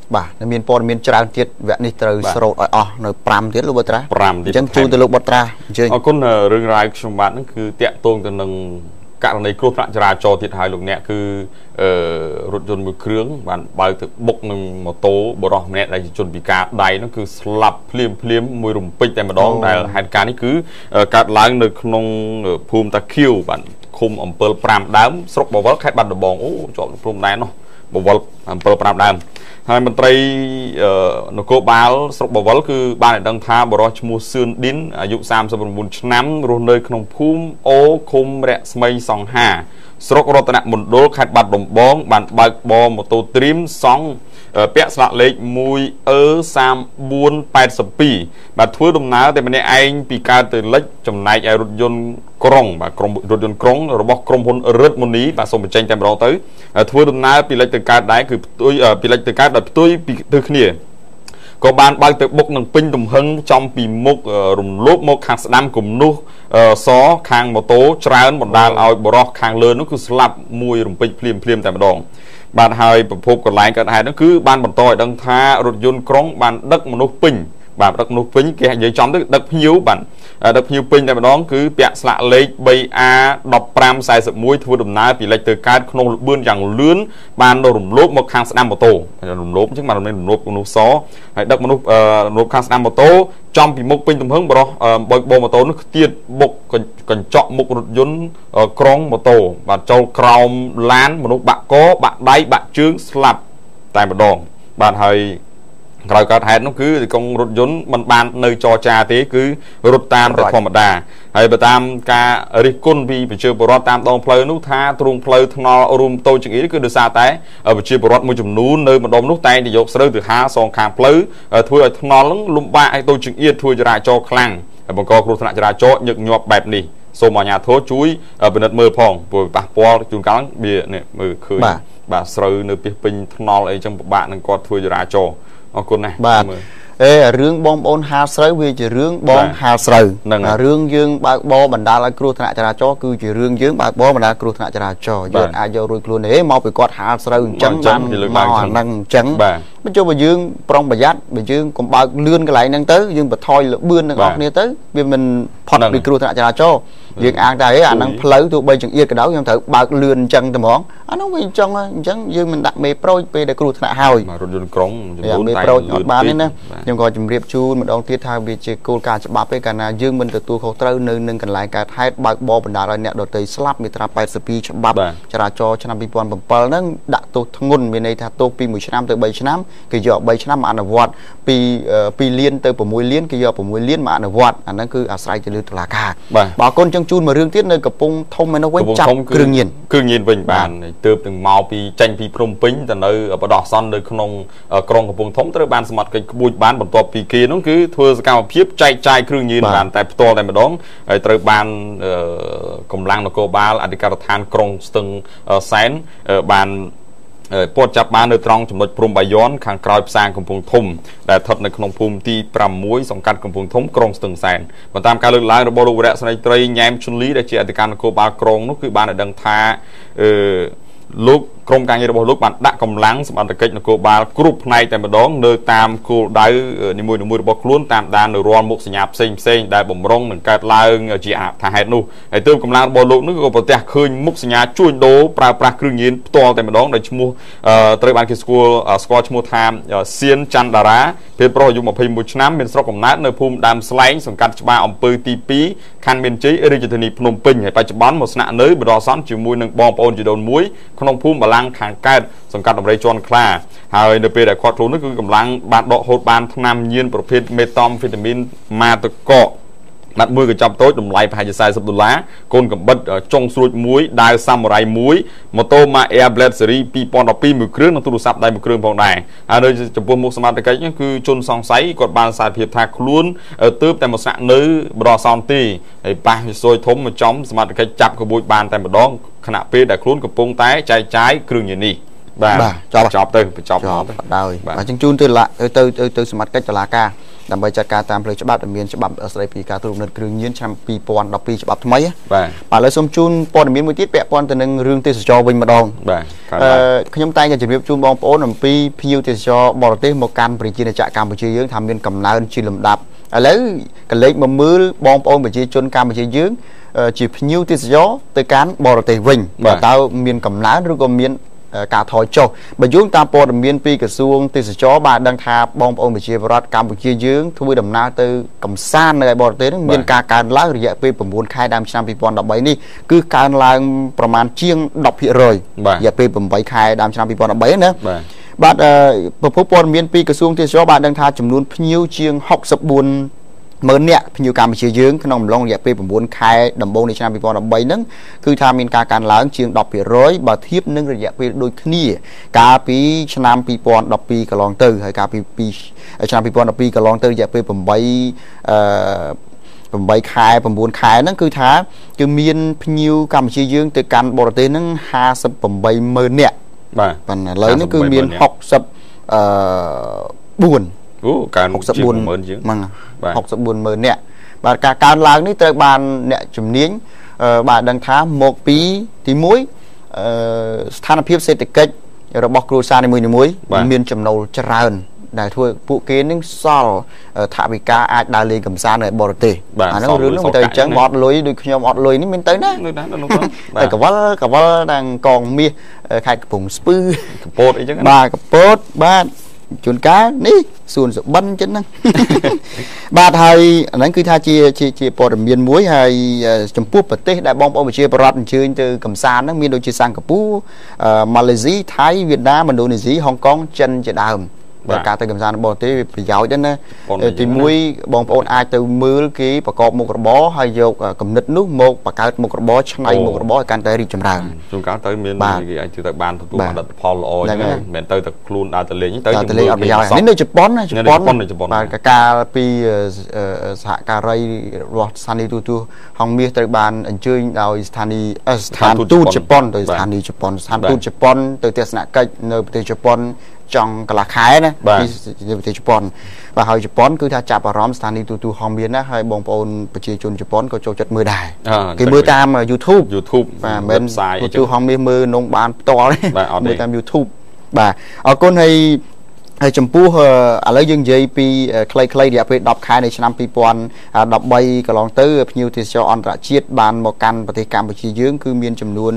bà miền port miền tràn tiết vẹn đi từ sầu nơi pram tiết lúc bữa tra chẳng chui từ lúc bữa tra chơi con rừng rai trong bạn nó cứ tẹt tôn từ nâng cả này cột lại cho thiệt hại lúc nè cứ rốt dồn một khướng bạn bao từ bốc nâng một tố bộ đỏ nè lại chuẩn bị cả đáy nó cứ slap phliêm mùi rùng pích tại mà đó là hai cái này cứ cả láng nơi không phum ta kêu bạn khum ẩm pearl pram đám sốc bảo vợ khách bạn được bong chọn phum đá nó bảo vợ ẩm pearl pram đám hai mình tây nó cô báo sốc bảo vợ cứ ba này đang tha bảo đó mua xương đín dụng sam sau một năm rồi nơi không phum ô khum rẽ mây sòng hà sốc rồi ta nặng một đôi khách bạn đồng bong bạn bạc bò một tô trim song pẹt sạ lệ mùi sam buôn pẹt sập pì bạn thưa đồng ná thì mình anh bị ca từ lệch trong này ai rút yôn krong và rút yôn krong rồi bóc krong hôn rớt môn ní và xong một tranh tem đó tới thưa đồng ná bị lệch từ ca đáy cứ tôi bị lệch từ ca đợt tôi bị từ kia có bạn bao từ bốc nâng pin đồng hưng trong bị mốc rùng lốp mốc hàng năm cùng nu xó khang một tố tràn một đàn ao bò khang lớn nó cứ slap mùi rùng pin phim tại một đòn bạn hai phục còn lại cả hai nó cứ ban bản tỏi đang tha rụt yôn krong bạn đất một nút pin bạn đất nút pin kia dưới trong đất hiếu bạn đất hiếu pin tại một đòn cứ bẹt sạ lấy bay a đọc pram sai sập mũi thua đầm ná bị lệch từ cát không bươn chẳng lướn ban đồ rùng lốp một hàng năm một tổ rùng lốp chứ mà rùng lốp một nút xó đất một nút hàng năm một tổ trong bị mốc pin tầm hướng bò bò một tổ nó tiệt bốc còn chọn một rụt yôn krong một tổ và châu crom lán một nút bạc có bạc đáy bạc trướng slap tại một đòn bạn hơi rồi cả hai nó cứ con rút yôn mình ban nơi cho cha thế cứ rút tam để phòng đà hay bờ tam ca rikun vì chưa bờ tam đòn plei nút tha trung plei thno room tôi chừng ý cứ đưa xa té ở bờ chưa bờ một chùm nún nơi một đom nút tay thì dọc sợi từ ha song khang plei thui ở thno lắm lum ba ai tôi chừng yên thui ra cho khang bằng co rút thna ra cho nhược nhọp bẹp nỉ xô mà nhà thố chuối ở bên đất mưa phong vừa bạc po chùm cá bìa nè mưa khơi bà sợi nơi pin thno ấy trong bạn đang co thui ra cho con này bà rương bom ôn hà sới vì chỉ rương bom hà sới rương dương bạc bo mình đã là kêu thằng chả cho cứ chỉ rương dương bạc bo mình đã kêu thằng chả cho giờ ai giờ rồi luôn đấy mau bị quạt hà sới trắng ban năng trắng bây giờ bà dương prong bà dắt bà dương còn bạc lươn cái lại năng tới dương bà thôi là bươn năng ngọc này tới vì mình phật bị kêu thằng chả cho dương ăn đây à năng lấy tụi bây chừng yên cái đó nhưng thử bạc lươn chân tầm món anh nói bên trong trắng dương mình đặt mê pro về để kêu thằng hào mê pro nhọt bán đấy nè nhưng còn chùm riệp chu mà đong tiết thao vì chỉ cô cả chụp bắp với cả là dương mình từ tu khẩu trâu nên cần lại cả hai bạc bò bẩn đá rồi nè đầu tới slap mitra bay spi chụp bắp cho cho năm pi pon bầm pal nó đã tu ngôn bên này thà tu pi 10 năm tới 7 năm cái giờ 7 năm mà ăn vọt pi liên tới của mùi liên cái giờ của mùi liên mà ăn vọt anh nó cứ sai cho lưu là cả bà con trong chun mà riêng tiết nơi cặp pung thông mới nó quay chặt cương nhiên bình bàn từ từng màu pi tranh pi prom pin từ nơi ở đỏ son nơi không krong cặp pung thống tới bàn smart cái bụi bán bẩn to pi kia nó cứ thưa cao phiếp chạy cương nhiên bàn tại to tại mà đón tới bàn cùng lăng nó cô ba là đi cả than krong từng sáng bàn port chập ban nơi trongចំណុចព្រំបាយ័នខាងក្រោយផ្សារកំពង់ធំដែលស្ថិតនៅក្នុងភូមិទី6សង្កាត់កំពង់ធំក្រុងស្ទឹងសែនបន្តាមការលើកឡើងរបស់លោកវរៈស្រីត្រីញ៉ែមជុនលីដែលជាអធិការនគរបាលក្រុងនោះគឺបានឲ្យដឹងថាលោកក្រុមការងាររបស់លោកបានដាក់កម្លាំងសមត្ថកិច្ចនគរបាលគ្រប់ផ្នែកតែម្ដងនៅតាមគោលដៅនីមួយៗរបស់ខ្លួនតាមដាននៅរាល់មុខសញ្ញាផ្សេងដែលបំរុងនឹងកើតឡើងជាថាហេតុនោះហើយទើបកម្លាំងរបស់លោកនោះក៏ប្រទះឃើញមុខសញ្ញាជួញដូរប្រើប្រាស់គ្រឿងញៀនផ្ទាល់តែម្ដងដោយឈ្មោះត្រូវបានគេស្គាល់ឈ្មោះថាសៀនច័ន្ទតារាភេទប្រុសអាយុ21ឆ្នាំមានស្រុកកំណើតនៅភូមិដើមស្លែងសង្កាត់ច្បារអំពើទី2ខណ្ឌមានជ័យរាជធានីភ្នំពេញហើយបច្ចុប្បន្នមកស្នាក់នៅបដិសន្ធជាមួយនឹងបងប្អូនជីដូនមួយក្នុងភូមិបលាំងខាងកើតសង្កាត់ដំរីជាន់ខ្លាហើយនៅពេលដែលគាត់ខ្លួននោះគឺកម្លាំងបានដកហូតបានថ្នាំញៀនប្រភេទមេតំវីតាមីនម៉ាតកកបាត់មួយកញ្ចប់តូចតម្លៃប្រហែលជា$40កូនកំបិតចុងស្រួចមួយដាវសាមរ៉ៃមួយម៉ូតូ Air Blade Series 2012មួយគ្រឿងនិងទូរស័ព្ទដៃមួយគ្រឿងផងដែរហើយនៅចំពោះមុខសមត្ថកិច្ចគឺជនសង្ស័យគាត់បានសារភាពថាខ្លួនទើបតែមកស្នាក់នៅបដិសន្ធទេហើយប៉ះវិស័យធំមកចំសមត្ថកិច្ចចាប់ក្បួយបានតែម្ដងខណៈពេលដែលខ្លួនកំពុងតែចែកចាយគ្រឿងញៀននេះបាទចប់ទៅបញ្ចប់ហើយបាទអញ្ចឹងជូនទៅសមត្ថកិច្ចតុលាការដើម្បីចាត់ការតាមផ្លូវច្បាប់ដែលមានច្បាប់ស្តីពីការត្រួតពិនិត្យគ្រឿងញៀនឆ្នាំ2012ច្បាប់ថ្មីបាទឥឡូវសូមជូនព័ត៌មានមួយទៀតពាក់ព័ន្ធទៅនឹងរឿងទេសចរវិញម្ដងបាទខ្ញុំតែងតែជម្រាបជូនបងប្អូនអំពីភ្ញៀវទេសចរបរទេសមកកាន់ប្រជាជាតិកម្ពុជាយើងថាមានកំណើនជាលំដាប់ឥឡូវកលេចមកមើលបងប្អូនប្រជាជនកម្ពុជាយើងជាភ្ញៀវទេសចរទៅកាន់បរទេសវិញតើមានកំណើនឬក៏មានការថយចុះបើយោងតាមព័ត៌មានពីក្រសួងទេសចរបានដឹងថាបងប្អូនប្រជាពលរដ្ឋកម្ពុជាយើងធ្វើដំណើរទៅកំសាន្តនៅឯបរទេសនឹងមានការកើនឡើងរយៈពេល9ខែដើមឆ្នាំ2013នេះគឺកើនឡើងប្រមាណជាង 10% រយៈពេល8ខែដើមឆ្នាំ2013ណាបាទប្រភពព័ត៌មានពីក្រសួងទេសចរបានដឹងថាចំនួនភ្ញៀវជាង64,000 នាក់ភ្ញៀវកម្ពុជាយើងក្នុងអំឡុងរយៈពេល9ខែដំបូងនៃឆ្នាំ2013ហ្នឹងគឺថាមានការកើនឡើងជាង 10% បើធៀបនឹងរយៈពេលដូចគ្នាកាលពីឆ្នាំ2012កន្លងទៅហើយកាលពីឆ្នាំ2012កន្លងទៅរយៈពេល8ខែ9ខែហ្នឹងគឺថាគឺមានភ្ញៀវកម្ពុជាយើងទៅកាន់បរទេសហ្នឹង58,000 នាក់បាទប៉ុន្តែឥឡូវនេះគឺមាន64 អូកើន64,000ជាងហ្នឹង64,000 នាក់បាទការកើនឡើងនេះត្រូវបានអ្នកជំនាញបាទដឹងថាមកពីទី1ស្ថានភាពសេដ្ឋកិច្ចរបស់គ្រួសារនីមួយៗមានចំណូលច្រើនដែលធ្វើពួកគេនឹងសល់ថវិកាអាចដើរលេងកម្សាន្តនៅបរទេសអាហ្នឹងរឿងហ្នឹងទៅអញ្ចឹងអត់លុយដូចខ្ញុំអត់លុយនេះមានទៅណាតែកវលđangកងមាសខេត្តកំពង់ស្ពឺកពតអីចឹងបាទកពតបាទជួនកាលនេះសួនសុបិនចឹងហ្នឹងបាទហើយអាហ្នឹងគឺថាជាព័ត៌មានមួយហើយចំពោះប្រទេសដែលបងប្អូនប្រជាពលរដ្ឋអញ្ជើញទៅកំសាន្តហ្នឹងមានដូចជាសិង្ហបុរីម៉ាឡេស៊ីថៃវៀតណាមឥណ្ឌូនេស៊ីហុងកុងចិនជាដើមបើការទៅកំសាន្តបរទេសវាប្រយោជន៍ដែរណាទី1បងប្អូនអាចទៅមើលគេប្រកបមុខរបរហើយយកគំនិតនោះមកបង្កើតមុខរបរឆ្នៃមុខរបរឲ្យកាន់តែរីកចម្រើនជួនកាលទៅមានគេអាចទៅបានទទួលបានលទ្ធផលល្អអញ្ចឹងមិនមែនទៅតែខ្លួនដើរទៅលេងទៅលេងអត់ប្រយោជន៍នេះនៅជប៉ុនបាទកាលពីសហការីរបស់ស្ថានីយ៍ទូតហងមាសត្រូវបានអញ្ជើញដោយស្ថានទូតជប៉ុនទៅស្ថានីយ៍ជប៉ុនស្ថានទូតជប៉ុនទៅទស្សនកិច្ចនៅប្រទេសជប៉ុនចង់កន្លះខែណាពីប្រទេសជប៉ុនបាទហើយជប៉ុនគឺថាចាប់អារម្មណ៍ស្ថានីយ៍ទូទូហងមានណាហើយបងប្អូនប្រជាជនជប៉ុនក៏ចូលចិត្តមើលដែរគេមើលតាម YouTube បាទមិនទូទូហងមានមើលនងបានផ្ទាល់មើលតាម YouTube បាទអរគុណហើយចំពោះឥឡូវយើងនិយាយពីខ្លីៗរយៈពេល10ខែនៃឆ្នាំ2013កន្លងទៅភ្ញៀវទេសចរអន្តរជាតិបានមកកាន់ប្រទេសកម្ពុជាយើងគឺមានចំនួន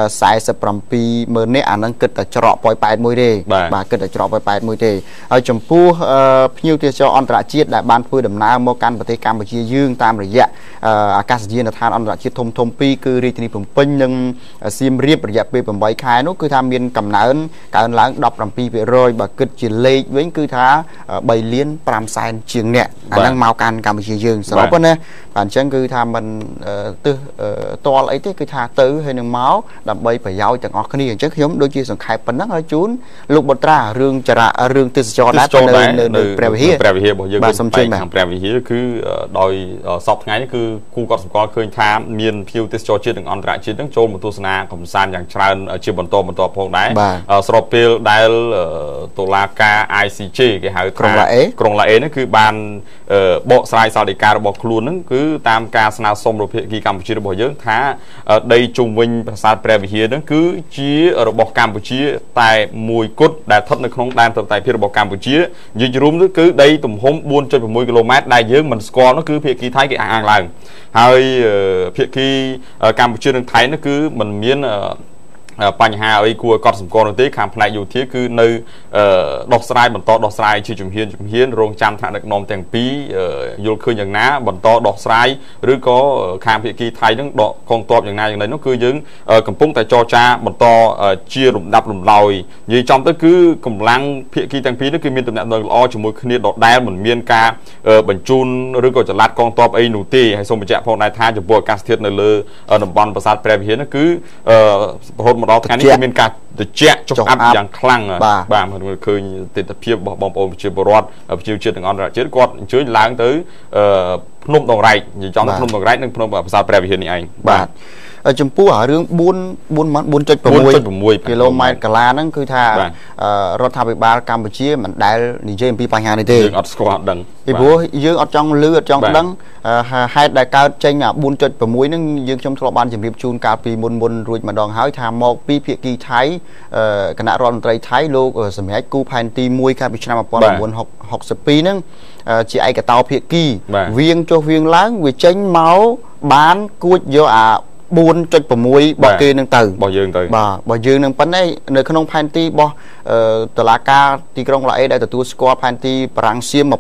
47,000 នាក់អានឹងគិតតែច្រកប៉ោយប៉ែតមួយទេបាទគិតតែច្រកប៉ោយប៉ែតមួយទេហើយចំពោះភ្ញៀវទេសចរអន្តរជាតិដែលបានធ្វើដំណើរមកកាន់ប្រទេសកម្ពុជាយើងតាមរយៈអាកាសយានដ្ឋានអន្តរជាតិធំ2គឺរាជធានីភ្នំពេញនិងសៀមរាបរយៈពេល8ខែនោះគឺថាមានកំណើនកើនឡើង 17% បើគិតជាលេខវិញគឺថា3លាន5សែនជាងអ្នកអាហ្នឹងមកកាន់កម្ពុជាយើងសរុបណាបាទអញ្ចឹងគឺថាមិនទើសតល់អីទេគឺថាទៅហើយនឹងមកដើម្បីប្រយោជន៍ទាំងអស់គ្នាអញ្ចឹងខ្ញុំដូចជាសង្ខេបប៉ុណ្ណឹងហើយជូនលោកបុត្រារឿងទេសចរដែរនៅព្រះវិហាររបស់យើងមានបែកខាងព្រះវិហារគឺដោយសពថ្ងៃនេះគឺគូគាត់សម្គាល់ឃើញថាមានភ្ញៀវទេសចរជាតិនិងអន្តរជាតិនឹងចូលមកទស្សនាកម្សាន្តយ៉ាងច្រើនជាបន្តផងដែរស្របពេលដែលតុលាការ ICJ គេហៅថាក្រុងឡាអេនេះគឺបានបកស្រាយសាលដីការបស់ខ្លួនហ្នឹងគឺតាមការស្នើសុំរបស់ភាគីកម្ពុជារបស់យើងថាដីជុំវិញប្រាសាទព្រះវិហារហ្នឹងគឺជារបស់កម្ពុជាតែមួយគត់ដែលស្ថិតនៅក្នុងដែនប្រតិភិរបស់កម្ពុជានិយាយរួមនោះគឺដីទំហំ 4.6 គីឡូម៉ែត្រដែលយើងមិនស្គាល់នោះគឺភាគីថៃគេអះអាងឡើងហើយភាគីកម្ពុជានិងថៃនោះគឺមិនមានបញ្ហាអីគួរឲ្យកត់សម្គាល់នោះទេខាងផ្នែកយោធាគឺនៅដោះស្រាយបន្តដោះស្រាយជាជំហានរងចាំថ្នាក់ដឹកនាំទាំងពីរយល់ឃើញយ៉ាងណាបន្តដោះស្រាយឬក៏ខាងភាគីថៃនឹងដកកងទ័ពយ៉ាងណាយ៉ាងណីនោះគឺយើងកំពុងតែចរចាបន្តជារំដាប់រំដោយនិយាយចំទៅគឺកម្លាំងភាគីទាំងពីរនេះគឺមានទំនាក់ទំនងល្អជាមួយគ្នាដដែលមិនមានការបញ្ជូនឬក៏ចល័តកងទ័ពអីនោះទេហើយសូមបញ្ជាក់ផងដែរថាចំពោះអាកាសធាតុនៅលើតំបន់ប្រាសាទព្រះវិហារនោះគឺរហូតដល់ថ្ងៃនេះគឺមានការត្រជាក់ចុះអាប់យ៉ាងខ្លាំងបាទឃើញទិដ្ឋភាពរបស់បងប្អូនប្រជាពលរដ្ឋប្រជាជាតិនិងអន្តរជាតិគាត់អញ្ជើញឡើងទៅភ្នំដងរែកនិយាយចំភ្នំដងរែកនិងភ្នំប្រាសាទព្រះវិហារនេះឯងបាទចំពោះរឿង4.6 គីឡូម៉ែត្រកាឡាហ្នឹងគឺថារដ្ឋាភិបាលកម្ពុជាមិនដែលនិយាយអំពីបញ្ហានេះទេយើងអត់ស្គាល់ដឹងពីព្រោះយើងអត់ចង់លឺអត់ចង់ដឹងហេតុដែលកើតចេញ4.6ហ្នឹងយើងខ្ញុំធ្លាប់បានជម្រាបជូនកាលពីមុនរួចម្ដងហើយថាមកពីភាគីថៃគណៈរដ្ឋមន្ត្រីថៃលោកសម្រាប់គូផែនទី1កាលពីឆ្នាំ1962ហ្នឹងជាឯកតោភាគីវៀងចុះវៀងឡើងវាចេញមកបានគួចយកអា4.6 របស់គេនឹងទៅរបស់យើងទៅបាទរបស់យើងនឹងប៉ុណ្ណេះនៅក្នុងផែនទីរបស់តុលាការទីក្រុងឡាអេដែលទទួលស្គាល់ផែនទីបារាំងសៀម1904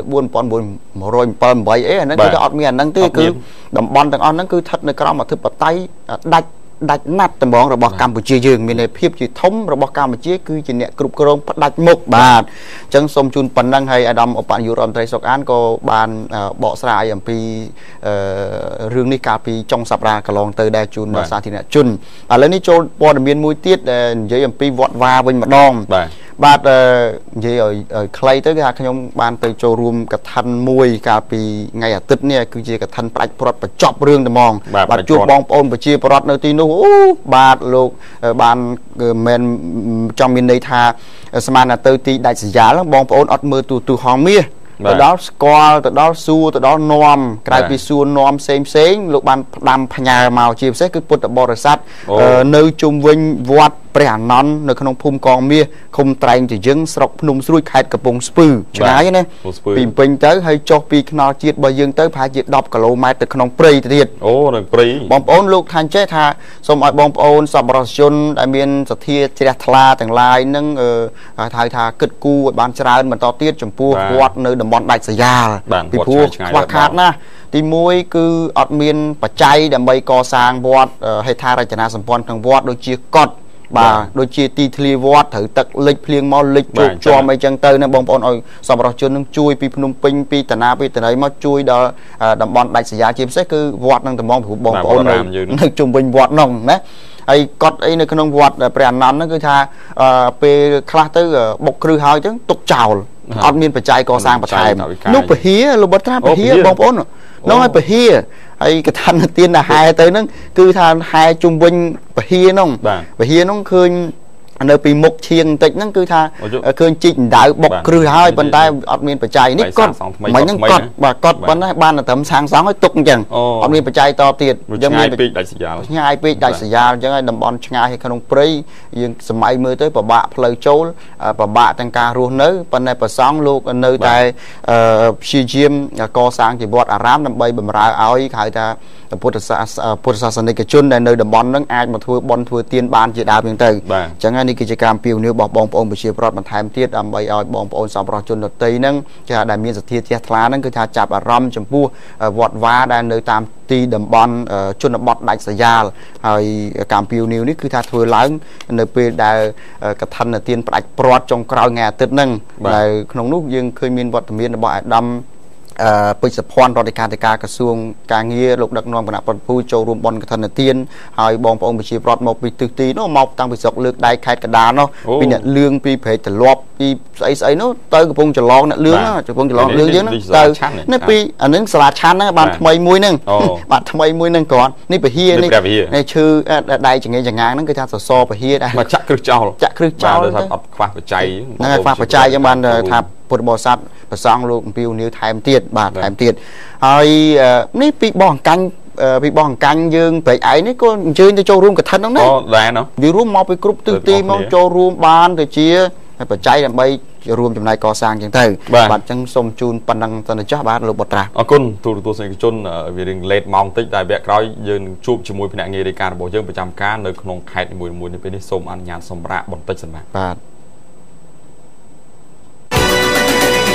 1907 8អីអាហ្នឹងគឺអត់មានអាហ្នឹងទេគឺតំបន់ទាំងអស់ហ្នឹងគឺស្ថិតនៅក្រោមអធិបតេយ្យដាច់ណាត់តម្រងរបស់កម្ពុជាយើងមានភាពជាធំរបស់កម្ពុជាគឺជាអ្នកគ្រប់គ្រងផ្ដាច់មុខបាទអញ្ចឹងសូមជូនប៉ុណ្ណឹងហើយអាដាមឧបនាយករដ្ឋមន្ត្រីសុកអានក៏បានបកស្រាយអំពីរឿងនេះកាលពីចុងសប្តាហ៍កន្លងទៅដែរជូនដល់សាធារណជនឥឡូវនេះចូលព័ត៌មានមួយទៀតដែលនិយាយអំពីវត្តវ៉ាវិញម្ដងបាទនិយាយឲ្យខ្លីទៅគឺថាខ្ញុំបានទៅចូលរួមកឋិនមួយកាលពីថ្ងៃអាទិត្យនេះគឺជាកឋិនផ្ដាច់ព្រាត់បញ្ចប់រឿងតែហ្មងបាទជួបបងប្អូនប្រជាពលរដ្ឋនៅទីនោះអូបាទលោកបានមិនចង់មានន័យថាស្មានទៅទីដាច់ស្រយាលបងប្អូនអត់មើលទូហងមាសទៅដល់ស្គាល់ទៅដល់សួរទៅដល់នាំក្រៅពីសួរនាំផ្សេងលោកបានផ្ដាំផ្ញើមកជាពិសេសគឺពុទ្ធបរិស័ទនៅជុំវិញវត្តព្រះអានន្ទនៅក្នុងភូមិកងមាសឃុំត្រែងជាយឹងស្រុកភ្នំស្រួយខេត្តកំពង់ស្ពឺឆ្ងាយណាពីពេញទៅហើយចុះពីខ្នល់ជាតិរបស់យើងទៅប្រហែលជា10 គីឡូម៉ែត្រទៅក្នុងព្រៃទៅទៀតអូនៅព្រៃបងប្អូនលោកថាចេះថាសូមឲ្យបងប្អូនសប្បុរសជនដែលមានសទ្ធាជ្រះថ្លាទាំងឡាយនឹងហៅថាគិតគូរឲ្យបានច្រើនបន្តទៀតចំពោះវត្តនៅតំបន់ដាច់ស្រយាលពីព្រោះខ្វះខាតណាស់ទី1គឺអត់មានបច្ច័យដើម្បីកសាងវត្តហេដ្ឋារចនាសម្ព័ន្ធក្នុងវត្តដូចជាកុដិបាទដូចជាទីធ្លាវត្តត្រូវទឹកលិចភ្លៀងមកលិចជោគជាំអីចឹងទៅណាបងប្អូនឲ្យសប្បុរសជននឹងជួយពីភ្នំពេញពីតាណាពីតណៃមកជួយដល់តំបន់ដាច់ស្រយាលជាពិសេសគឺវត្តនឹងតំងព្រោះបងប្អូននៅជុំវិញវត្តនោះណាហើយកត់អីនៅក្នុងវត្តព្រះអានន្ទហ្នឹងគឺថាពេលខ្លះទៅបុកគ្រឹះហើយចឹងទុកចោលអត់មានបច្ច័យកសាងបន្ថែមនោះពហិលោកបត្រាពហិបងប្អូននោះឲ្យពហិហើយកឋិនទានដែលហែទៅហ្នឹងគឺថាហែជុំវិញពហិហ្នឹងពហិហ្នឹងឃើញនៅពីមុខឈៀងបន្តិចហ្នឹងគឺថាឃើញជីកដៅបុកគ្រឹះហើយប៉ុន្តែអត់មានបច្ច័យនេះគាត់មិនហ្នឹងគាត់បាទគាត់ប៉ុន្តែបានតែត្រឹមសាងសង់ឲ្យទុកអញ្ចឹងអត់មានបច្ច័យតទៀតយើងមានពេកដាច់ស្រយាលឆ្ងាយពេកដាច់ស្រយាលអញ្ចឹងហើយតំបន់ឆ្ងាយឲ្យក្នុងព្រៃយើងសម័យមើលទៅពិបាកផ្លូវចូលពិបាកទាំងការរស់នៅប៉ុន្តែប្រសង់លោកនៅតែព្យាយាមកសាងជីវត្តអារាមដើម្បីបម្រើឲ្យហៅថាពុទ្ធសាសនិកជនដែលនៅតំបន់ហ្នឹងអាចមកធ្វើបុណ្យធ្វើទានបានជាដើមហ្នឹងទៅអញ្ចឹងនេះគឺជាការពៀវនាវរបស់បងប្អូនប្រជាពលរដ្ឋបន្ថែមទៀតដើម្បីឲ្យបងប្អូនសប្បុរសជនដទៃហ្នឹងចាដែលមានសទ្ធាជ្រះថ្លាហ្នឹងគឺថាចាប់អារម្មណ៍ចំពោះវត្តវ៉ាដែលនៅតាមទីតំបន់ជនបទដាច់ស្រយាលហើយការពៀវនាវនេះគឺថាធ្វើឡើងនៅពេលដែលកឋិនទានផ្ដាច់ព្រាត់ចុងក្រោយថ្ងៃអាទិត្យហ្នឹងដែលក្នុងនោះយើងឃើញមានវត្តមានរបស់អាដាមពេជ្រសុភ័ណ្ឌរដ្ឋលេខាធិការក្រសួងការងារលោកដឹកនាំគណៈប្រតិភូចូលរួមបុណ្យកឋិនទានហើយបងប្អូនប្រជាពលរដ្ឋមកពីទិសទីនោះមកតាំងពីស្រុកលើកដៃខេត្តកណ្ដាលនោះពីអ្នកលឿងពីព្រែកត្រឡប់ពីស្អីនោះទៅកំពង់ចលងអ្នកលឿងកំពង់ចលងលឿងយើងហ្នឹងទៅនេះពីអានឹងសាលាឆាន់ហ្នឹងបានថ្មីមួយហ្នឹងបាទថ្មីមួយហ្នឹងគ្រាន់នេះពហិនេះឈឺដៃចង្អេងចង្ងាងហ្នឹងគឺថាសសរពហិដែរមកចាក់គ្រឹះចោលអត់ខ្វះបច្ច័យហ្នឹងខ្វះបច្ច័យអញ្ចឹងបានថាពុទ្ធបរិស័ទប្រសង់លោកអំពីនាវថែមទៀតបាទថែមទៀតហើយនេះពីបងអង្កាញ់ពីបងអង្កាញ់យើងប្រែកឯងនេះក៏អញ្ជើញទៅចូលរួមកឋិនហ្នឹងណាដែរណោះវារួមមកពីគ្រប់ទិសទីមកចូលរួមបានទៅជាបច្ច័យដើម្បីរួមចំណាយកសាងចឹងទៅបាទអញ្ចឹងសូមជូនប៉ុណ្ណឹងទៅចាស់បាទលោកបុត្រាអរគុណទូរទស្សនិកជនវារៀងលេតម៉ោងតិចតែវគ្គក្រោយយើងនឹងជួបជាមួយភ្នាក់ងាររាយការណ៍របស់យើងប្រចាំការនៅក្នុងខេត្តនីមួយៗនេះពេលនេះសូមអនុញ្ញាតសម្រាប់បន្តិចសិនបាទ